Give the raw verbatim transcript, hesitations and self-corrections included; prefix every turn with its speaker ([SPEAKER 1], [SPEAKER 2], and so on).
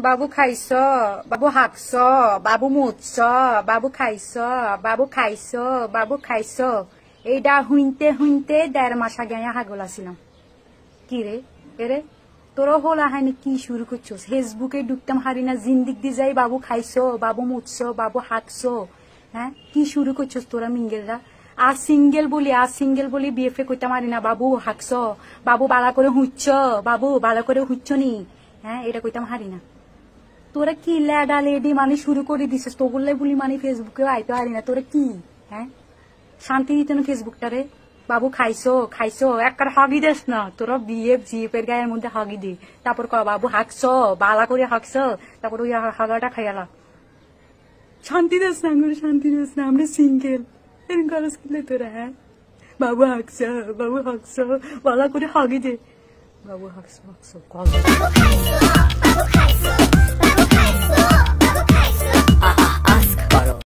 [SPEAKER 1] বাবু খাইছ বাবু হাঁকছ বাবু মুছছ বাবু খাইছ বাবু খাইছ বাবু খাইছ এইটা হুইনতে হুইনতে দেড় মাস আগে আমি হাগল আসিলাম কি রে এরে তোর হল আহানি কি শুরু করছো ফেসবুকে ঢুকতাম হারি না জিন্দিক দি যাই বাবু খাইছ বাবু মুছছ বাবু হাঁকছ হ্যাঁ কি শুরু করছো তোরা মিঙ্গেলরা আর সিঙ্গেল বলি আর সিঙ্গেল বলি বিএফএ করতাম হারি না বাবু হাঁকছ বাবু বালা করে হুঁচ্ছ বাবু বালা করে হুঁচ্ছ নি হ্যাঁ এটা কইতাম হারি না তোরা কি লেডা লেডি মানে শুরু করে দিছিস তোগুলাই বলি মানে ফেসবুকে আইতে হারি না তোরা কি হ্যাঁ শান্তি দিতে না ফেসবুকটারে বাবু খাইছো খাইছো একবার হাগি দেস না তোরা বিএফ জিএফ এর গায়ের মধ্যে হাগি দি তারপর ক বাবু হাঁকছ বালা করে হাঁকছ তারপর ওই হাগাটা খাইয়ালা শান্তি দেস না আমরা শান্তি দেস না আমরা সিঙ্গেল এরকম করস কিলে তোরা হ্যাঁ বাবু হাঁকছ বাবু হাঁকছ বালা করে হাগি দে বাবু হাঁকছ হাঁকছ